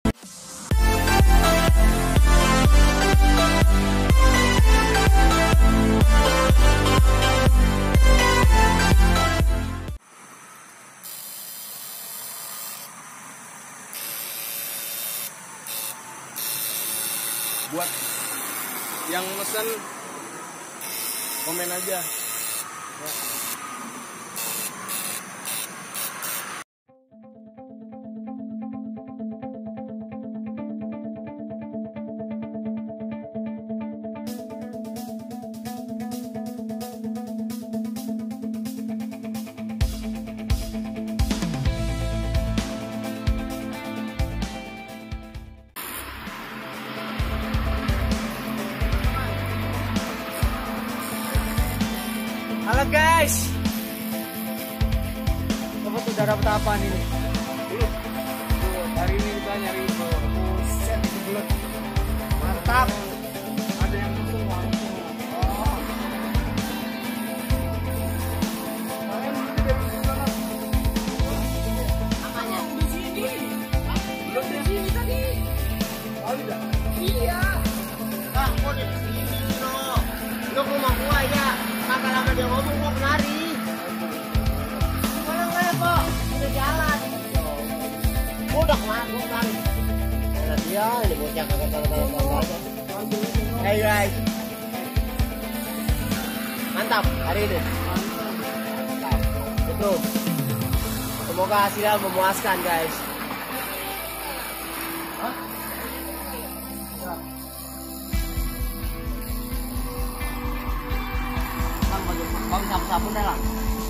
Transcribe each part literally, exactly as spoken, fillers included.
Buat yang mesen komen aja ya. Halo guys, dapat udah dapat apa nih? Belut. Tuh, hari ini kita nyari tuh. Buset, itu belut. Mantap. Ada yang pesen langsung. Oh. Kalian beli dari sana. Namanya di sini. Belum di sini tadi. Oh, tidak. Iya. Bang, kok di sini no? Lu ke rumah gua ya. Kagak lama dia ngomong gua kemari. Kalau enggak kok udah jalan. Gua udah kemari, gua kemari. Mana dia ini bocah kagak tahu-tahu aja. Hey guys. Mantap hari ini. Mantap. Betul. Semoga hasilnya memuaskan guys. Hah? Bang, sapu-sapu dah lah.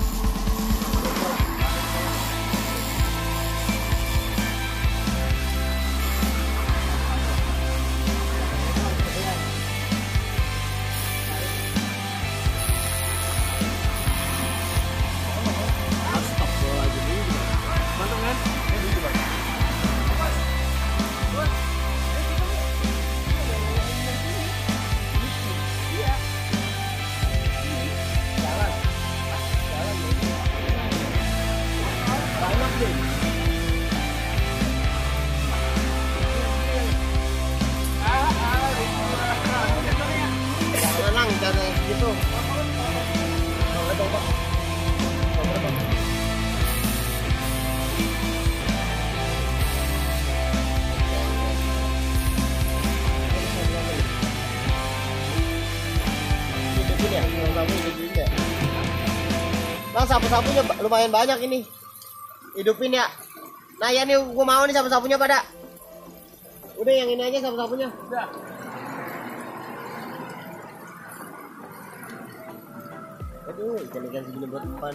Mantap kan? Tenang, jangan gitu. Coba coba. Coba coba. Hidupin ya, sapu hidupin ya. Bang, sapu-sapunya lumayan banyak ini. Hidupin ya. Nah ya nih, gua mau nih sapu-sapunya pada. Udah yang ini aja sapu-sapunya. Udah. Aduh, ikan-ikan segini buat umpan.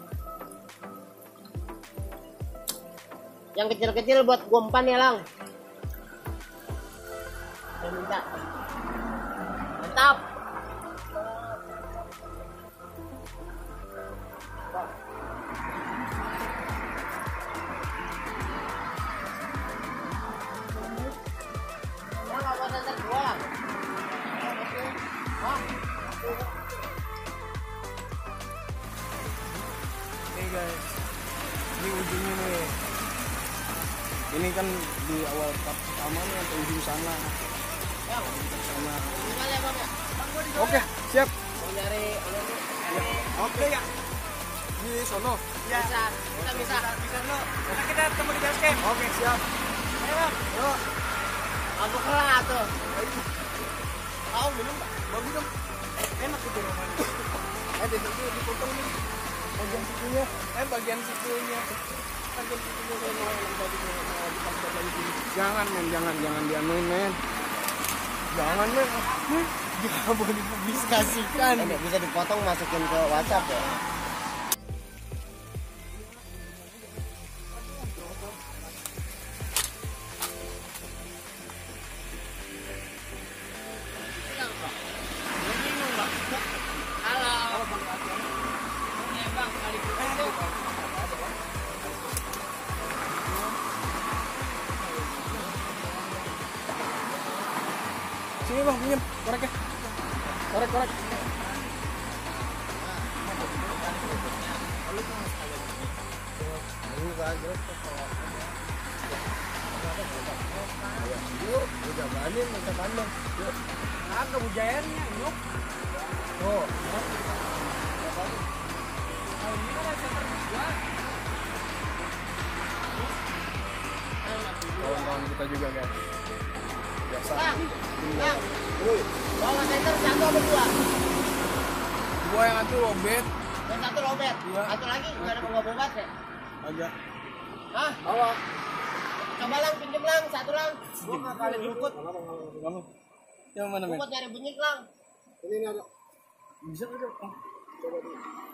Yang kecil-kecil buat gua umpan ya, Lang. Saya minta. Mantap. Nih guys, ini ujungnya nih. Ini kan di awal part pertama nih atau ujung sana. Sana. Oke, siap. Mau nyari Oke ya. Di sono. ya. Bisa, kita bisa. Bisa lo. Kita kita ketemu di base camp. Oke, siap. Ayo bang. Yuk. Aku kelah tuh. Kau minum tak? Mau minum? Enak itu rumah. Eh, di situ dipotong nih. Bagian sikunya. Eh, bagian sikunya. Bagian sikunya saya mau yang tadi mau dipaksa lagi sini. Jangan men, jangan jangan dianuin men. Jangan men. Jangan boleh dipublikasikan. Ini bisa dipotong masukin ke WhatsApp ya. Sini bang, pinjam koreknya. Korek, korek. Ini Yuk, udah banin, udah banin. Yuk. Nah, kebujayannya, yuk. Oh, kalau ini kan ada berdua. Kawan-kawan kita juga guys. Biasa. Bang, bang, bawa center satu apa dua? Gua yang satu robet. Dan satu robet. Iya. Satu lagi nggak ada bawa bebas ya? Aja. Hah? Bawa. Coba lang, pinjem lang, satu lang. Gua nggak kali jemput. Yang mana men? Jemput nyari benyik lang. Ini ada. Bisa udah. Coba dulu.